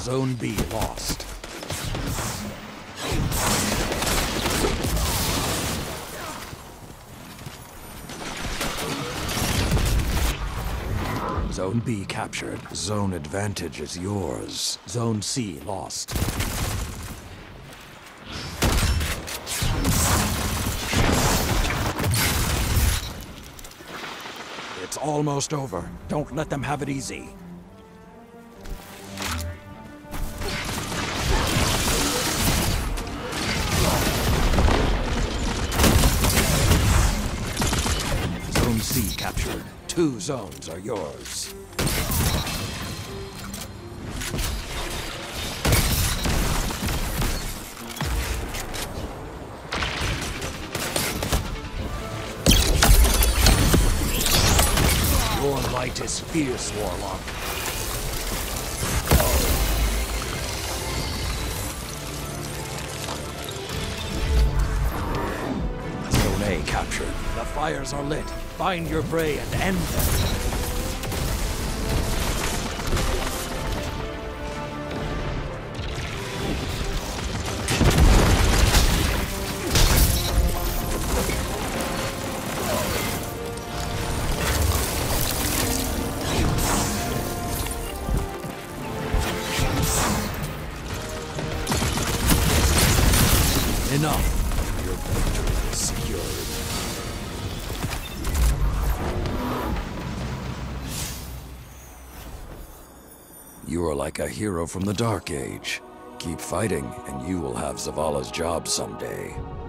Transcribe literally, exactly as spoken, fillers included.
Zone B lost. Zone B captured. Zone advantage is yours. Zone C lost. It's almost over. Don't let them have it easy. Zone C captured. Two zones are yours. Your light is fierce, Warlock. Zone A captured. The fires are lit. Find your prey and end them. Enough. Your victory is secured. You are like a hero from the Dark Age. Keep fighting, and you will have Zavala's job someday.